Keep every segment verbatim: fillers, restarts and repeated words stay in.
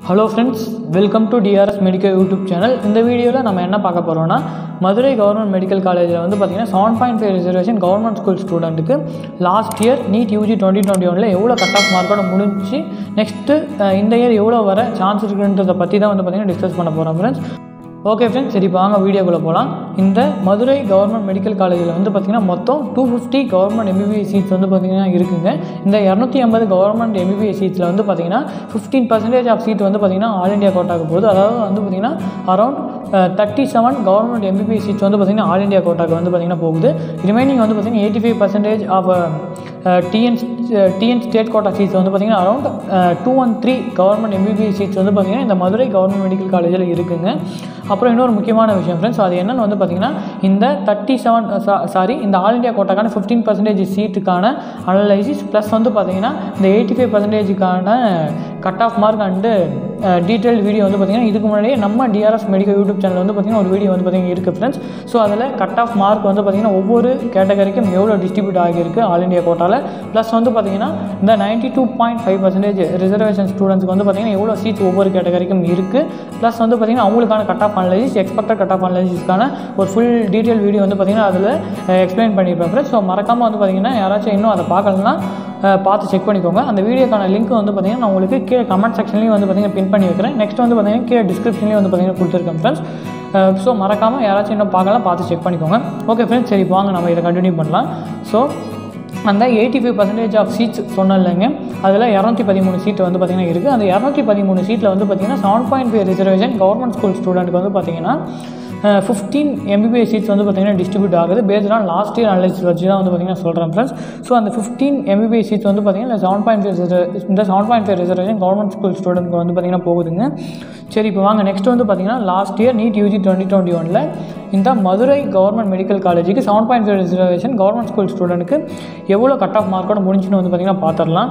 Hello friends, welcome to D R S Medical YouTube channel. In this video, we will talk about Madurai Government Medical College seven point five reservation government school student last year NEET U G twenty twenty-one la evlo cut off mark oda mudinchi next in the year evlo vara chance irukundradha பத்தி தான் வந்து பாத்தீங்கன்னா discuss பண்ண போறோம் friends. Okay friends, சரி வாங்க வீடியோக்குள்ளே போகலாம். இந்த மதுரை கவர்மெண்ட் மெடிக்கல் காலேஜில் வந்து பார்த்திங்கன்னா மொத்தம் two fifty government MBBS seats வந்து பார்த்திங்கன்னா இருக்குங்க. இந்த இரநூத்தி ஐம்பது கவர்மெண்ட் எம்பிபிஎஸ் சீட்ஸில் வந்து பார்த்திங்கன்னா ஃபிஃப்டீன் பர்சன்டேஜ் ஆஃப் சீட் வந்து பார்த்திங்கன்னா ஆல் இண்டியா கோட்டாக்கு போகுது. அதாவது வந்து பார்த்திங்கன்னா around thirty seven government MBBS seats வந்து பார்த்திங்கன்னா ஆல் இண்டியா கோட்டாக்கு வந்து பார்த்திங்கன்னா போகுது. ரிமைனிங் வந்து பார்த்திங்கன்னா eighty five percentage of TN TN state quota seats வந்து பார்த்திங்கன்னா around two one three government MBBS seats வந்து பார்த்திங்கன்னா இந்த மதுரை கவர்மெண்ட் மெடிக்கல் காலேஜில் இருக்குங்க. அப்புறம் இன்னொரு முக்கியமான விஷயம் ஃப்ரெண்ட்ஸ், அது என்னென்னு வந்து பார்த்திங்கன்னா இந்த தேர்ட்டி செவன் சாரி இந்த ஆல் இண்டியா கோட்டாக்கான ஃபிஃப்டீன் பர்சன்டேஜ் சீட்டுக்கான அனலைசிஸ் ப்ளஸ் வந்து பார்த்திங்கன்னா இந்த எயிட்டி ஃபைவ் பர்சன்டேஜுக்கான cut off mark and detail video வந்து பார்த்திங்கன்னா இதுக்கு முன்னாடியே நம்ம டிஆர்எஸ் மெடிக்கல் யூடியூப் சேனல் வந்து பார்த்திங்கன்னா ஒரு வீடியோ வந்து பார்த்திங்கன்னா இருக்குது ஃப்ரெண்ட்ஸ். ஸோ அதில் கட் ஆஃப் மார்க் வந்து பார்த்திங்கன்னா ஒவ்வொரு கேட்டகரிக்கும் எவ்வளோ டிஸ்ட்ரிபியூட் ஆகியிருக்கு ஆல் இண்டியா கோட்டாவில் ப்ளஸ் வந்து பார்த்திங்கன்னா இந்த ninety two point five percentage reservation ஸ்டூடெண்ட்ஸ்க்கு வந்து பார்த்திங்கன்னா எவ்வளோ சீட்ஸ் ஒவ்வொரு கேட்டகரிக்கும் இருக்குது ப்ளஸ் வந்து பார்த்திங்கன்னா அவங்களுக்கான cut off analysis expected cut off அனலைசிஸ்க்கான ஒரு ஃபுல் டீட்டெயில் வீடியோ வந்து பார்த்திங்கன்னா அதில் எக்ஸ்பிளைன் பண்ணியிருப்பேன் ஃப்ரெண்ட்ஸ். ஸோ மறக்காமல் வந்து பார்த்திங்கன்னா யாராச்சும் இன்னும் அதை பார்க்கலன்னா பார்த்து செக் பண்ணிக்கோங்க. அந்த வீடியோக்கான லிங்க் வந்து பார்த்திங்கன்னா நான் உங்களுக்கு கீழே கமெண்ட் செக்ஷன்லேயும் வந்து பார்த்திங்கன்னா பின் பண்ணி வைக்கிறேன். நெக்ஸ்ட் வந்து பார்த்திங்கன்னா கீழே டிஸ்கிரிப்ஷன்லேயும் வந்து பார்த்திங்கன்னா கொடுத்துருக்கேன் ஃப்ரெண்ட்ஸ். ஸோ மறக்காமல் யாராச்சும் இன்னும் பார்க்கலாம், பார்த்து செக் பண்ணிக்கோங்க. ஓகே ஃப்ரெண்ட்ஸ், சரி வாங்க நம்ம இதை கண்டினியூ பண்ணலாம். ஸோ அந்த eighty five percentage of seats சொன்னேன் இல்லைங்க, அதில் இரநூத்தி பதிமூணு சீட்டு வந்து பார்த்திங்கன்னா இருக்குது. அந்த இரநூத்தி பதிமூணு சீட்டில் வந்து பார்த்திங்கன்னா seven point five reservation government school ஸ்டூடெண்ட்டுக்கு வந்து பார்த்திங்கன்னா ஃபிஃப்டீன் எம்பிபிஎஸ் சீட்ஸ் வந்து பார்த்திங்கன்னா டிஸ்ட்ரிபியூட் ஆகுது. Based on last year analysis வச்சு தான் வந்து பார்த்திங்கன்னா சொல்கிறேன் ஃப்ரெண்ட்ஸ். ஸோ அந்த ஃபிஃப்டீன் எம்பிபிஎஸ் சீட்ஸ் வந்து பார்த்திங்கன்னா செவன் பாயிண்ட் ஃபைவ் இந்த seven point five reservation government school ஸ்டூடெண்ட்க்கு வந்து பார்த்திங்கன்னா போகுதுங்க. சரி, இப்போ வாங்க நெக்ஸ்ட் வந்து பார்த்திங்கன்னா last year NEET UG twenty twenty ஒனில் இந்த மதுரை கவர்மெண்ட் மெடிக்கல் காலேஜுக்கு seven point five reservation government school ஸ்டூடெண்ட்டுக்கு எவ்வளோ கட் ஆஃப் மார்க்கோட முடிஞ்சுன்னு வந்து பார்த்திங்கன்னா பார்த்துடலாம்.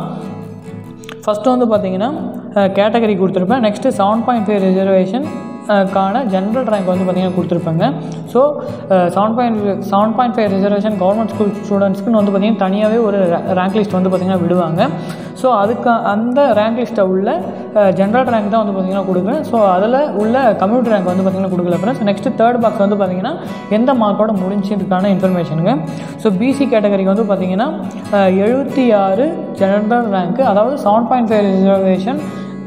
ஃபஸ்ட்டு வந்து பார்த்திங்கன்னா கேட்டகரி கொடுத்துருப்பேன். Next seven point five reservation கான ஜென்ரல் ரேங்க் வந்து பார்த்திங்கன்னா கொடுத்துருப்பாங்க. So seven point seven point five reservation government school ஸ்டூடெண்ட்ஸ்க்குன்னு வந்து பார்த்திங்கன்னா தனியாகவே ஒரு ரேங்க் லிஸ்ட் வந்து பார்த்திங்கன்னா விடுவாங்க. ஸோ அதுக்கு அந்த ரேங்க் லிஸ்ட்டை உள்ள ஜென்ரல் ரேங்க் தான் வந்து பார்த்திங்கன்னா கொடுக்குறேன். ஸோ அதில் உள்ள கம்யூனிட்டி ரேங்க் வந்து பார்த்திங்கன்னா கொடுக்கல ஃப்ரெண்ட்ஸ். நெக்ஸ்ட்டு தேர்ட் பாக்ஸ் வந்து பார்த்திங்கன்னா எந்த மார்க்கோட முடிஞ்சதுக்கான இன்ஃபர்மேஷனுங்க. ஸோ பிசி கேட்டகரிக்கு வந்து பார்த்திங்கன்னா எழுபத்தி ஆறு ஜென்ரல் ரேங்க்கு, அதாவது செவன் பாயிண்ட் ஃபைவ் ரிசர்வேஷன்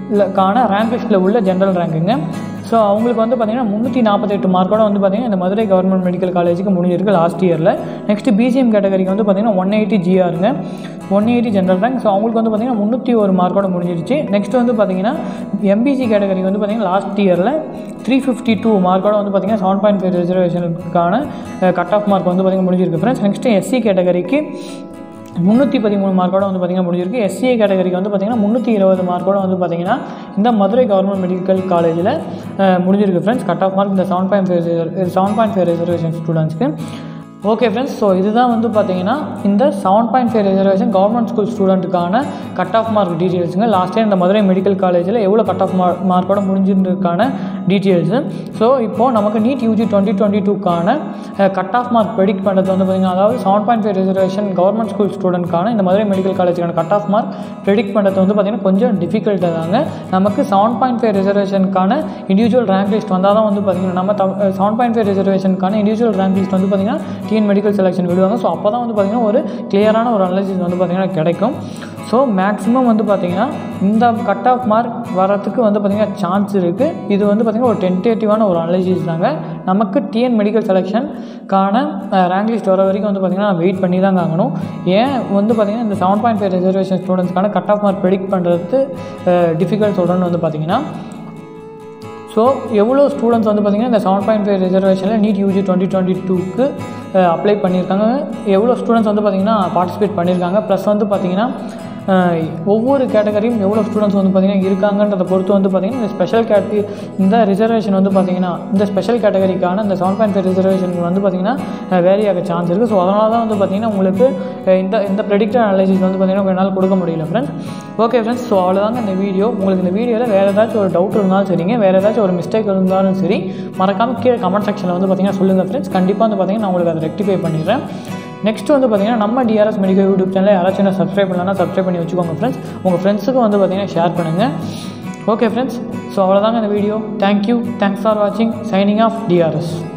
கான ரேங்க் லிஸ்ட்டில் உள்ள ஜென்ரல் ரேங்க்குங்க. ஸோ அவங்களுக்கு வந்து பார்த்திங்கன்னா முந்நூற்றி நாற்பத்தெட்டு மார்க்கோட வந்து பார்த்திங்கன்னா இந்த மதுரை கவர்மெண்ட் மெடிக்கல் காலேஜுக்கு முடிஞ்சிருக்கு லாஸ்ட் இயரில். நெக்ஸ்ட்டு பிசிஎம் கேட்டகரிக்கு வந்து பார்த்திங்கன்னா ஒன் எயிட்டி ஜிஆருங்க, one eighty general rank. So அவங்களுக்கு வந்து பார்த்திங்கன்னா முந்நூற்றி ஒரு மார்க்கோட முடிஞ்சிருச்சு. நெக்ஸ்ட் வந்து பார்த்திங்கன்னா எம்பிசி கேட்டகரிக்கு வந்து பார்த்திங்கன்னா லாஸ்ட் இயரில் த்ரீ ஃபிஃப்டி டூ மார்க்கோட வந்து பார்த்திங்கன்னா செவன் பாயிண்ட் ஃபைவ் ரிசர்வேஷனுக்கான கட் ஆஃப் மார்க் வந்து பார்த்திங்கன்னா முடிஞ்சிருக்கு ஃப்ரெண்ட்ஸ். நெக்ஸ்ட்டு எஸ்சி கேட்டகரிக்கு முந்நூற்றி பதிமூணு மார்க்கோட வந்து பார்த்திங்கன்னா முடிஞ்சிருக்கு. எஸ்சிஏ கேட்டகரிக்கு வந்து பார்த்திங்கன்னா முந்நூற்றி இருபது மார்க்கோட வந்து பார்த்திங்கன்னா இந்த மதுரை கவர்மெண்ட் மெடிக்கல் காலேஜில் முடிஞ்சிருக்கு ஃப்ரெண்ட்ஸ் கட் ஆஃப் மார்க் இந்த seven point five seven point five reservation ஸ்டூடெண்ட்ஸ்க்கு. ஓகே ஃப்ரெண்ட்ஸ், ஸோ இதுதான் வந்து பார்த்திங்கன்னா இந்த seven point five reservation government school ஸ்டூடெண்ட்டுக்கான கட் ஆஃப் மார்க் டீட்டெயில்ஸுங்க. லாஸ்ட் இயர் இந்த மதுரை மெடிக்கல் காலேஜில் எவ்வளோ கட் ஆஃப் மார்க் மார்க்கோட முடிஞ்சிருக்கான டீட்டெயில்ஸு. ஸோ இப்போது நமக்கு நீட் யூஜி டுவெண்ட்டி டுவெண்ட்டி டூக்கான கட் ஆஃப் மார்க் ப்ரெடிக்ட் பண்ணுறது வந்து பார்த்திங்கன்னா, அதாவது seven point five reservation government school ஸ்டூடெண்ட்கான இந்த மதுரை மெடிக்கல் காலேஜுக்கான கட் ஆஃப் மார்க் ப்ரெடிக்ட் பண்ணுறது வந்து பார்த்திங்கன்னா கொஞ்சம் டிஃபிகல்ட்டாக தாங்க. நமக்கு செவன் பாயிண்ட் ஃபைவ் ரிசர்வேஷனுக்கான இண்டிவிஜுவல் ரேங்க் லிஸ்ட் வந்தால் தான் வந்து பார்த்திங்கன்னா நம்ம செவன் பாயிண்ட் ஃபைவ் ரிசர்வேஷனுக்கான இண்டிவிஜுவல் ரேங்க் லிஸ்ட் வந்து பார்த்திங்கன்னா டிஎன் மெடிக்கல் செலெக்ஷன் விடுவாங்க. ஸோ அப்போ தான் வந்து பார்த்திங்கன்னா ஒரு கிளியரான ஒரு அனலைசிஸ் வந்து பார்த்திங்கன்னா கிடைக்கும். ஸோ மேக்ஸிமம் வந்து பார்த்திங்கன்னா இந்த கட் ஆஃப் மார்க் வரத்துக்கு வந்து பார்த்திங்கன்னா சான்ஸ் இருக்குது. இது வந்து பார்த்திங்கன்னா ஒரு டென்டேட்டிவான ஒரு அனலைசிஸ் தாங்க. நமக்கு டிஎன் மெடிக்கல் செலெக்ஷனுக்கான ரேங்க் லிஸ்ட் வர வரைக்கும் வந்து பார்த்திங்கன்னா வெயிட் பண்ணி தாங்க ஆகணும். ஏன் வந்து பார்த்திங்கன்னா இந்த செவன் பாயிண்ட் ஃபைவ் ரிசர்வேஷன் ஸ்டூடெண்ட்ஸ்க்கான கட் ஆஃப் மார்க் ப்ரெடிக்ட் பண்ணுறது டிஃபிகல்ட் சொல்கிறேன்னு வந்து பார்த்திங்கன்னா, ஸோ எவ்வளோ ஸ்டூடெண்ட்ஸ் வந்து பார்த்திங்கன்னா இந்த செவன் பாயிண்ட் ஃபைவ் ரிசர்வேஷனில் நீட் யூஜி டுவெண்ட்டி டுவெண்ட்டி டூக்கு அப்ளை பண்ணியிருக்காங்க, எவ்வளோ ஸ்டூடெண்ட்ஸ் வந்து பார்த்திங்கன்னா பார்ட்டிசிபேட் பண்ணியிருக்காங்க, ப்ளஸ் வந்து பார்த்திங்கன்னா ஒவ்வொரு கேட்டகரியும் எவ்வளோ ஸ்டூடெண்ட்ஸ் வந்து பார்த்திங்கன்னா இருக்காங்கன்றதை பொறுத்து வந்து பார்த்திங்கன்னா இந்த ஸ்பெஷல் கேட்டகரி இந்த ரிசர்வேஷன் வந்து பார்த்திங்கன்னா இந்த ஸ்பெஷல் கேட்டகரிக்கான இந்த செவன் பாயிண்ட் ஃபைவ் ரிசர்வேஷன் வந்து பார்த்திங்கன்னா வேரி ஆக சான்ஸ் இருக்குது. ஸோ அதனால தான் வந்து பார்த்திங்கன்னா உங்களுக்கு இந்த இந்த ப்ரெடிக்டட் அனலைசிஸ் வந்து பார்த்திங்கன்னா என்னால் கொடுக்க முடியல ஃப்ரெண்ட்ஸ். ஓகே ஃப்ரெண்ட்ஸ், ஸோ அவ்வளோதாங்க இந்த வீடியோ. உங்களுக்கு இந்த வீடியோவில் வேறு ஏதாச்சும் ஒரு டவுட் இருந்தாலும் சரிங்க, வேறு ஏதாச்சும் ஒரு மிஸ்டேக் இருந்தாலும் சரி, மறக்காமல் கீழே கமெண்ட் செக்ஷனில் வந்து பார்த்திங்கன்னா சொல்லுங்கள் ஃப்ரெண்ட்ஸ். கண்டிப்பாக வந்து பார்த்திங்கன்னா நான் உங்களுக்கு அதை ரெக்டிஃபை பண்ணிடுறேன். நெக்ஸ்ட் வந்து பார்த்தீங்கன்னா நம்ம டிஆர்எஸ் மெடிக்கல் யூடியூப் சேனல் யாராச்சும் சப்ஸ்கிரைப் பண்ணலன்னா சப்ஸ்கிரைப் பண்ணி வச்சுக்கோங்க ஃப்ரெண்ட்ஸ். உங்கள் ஃப்ரெண்ட்ஸுக்கும் வந்து பார்த்தீங்கன்னா ஷேர் பண்ணுங்கள். ஓகே ஃப்ரெண்ட்ஸ், ஸோ அவ்வளோதாங்க இந்த வீடியோ. தேங்க்யூ, தேங்க்ஸ் ஃபார் வாட்சிங். Signing off TRS.